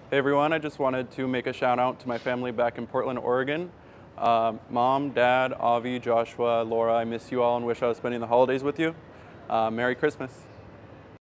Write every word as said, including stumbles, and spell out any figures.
Hey everyone, I just wanted to make a shout out to my family back in Portland, Oregon. Uh, Mom, Dad, Avi, Joshua, Laura, I miss you all and wish I was spending the holidays with you. Uh, Merry Christmas.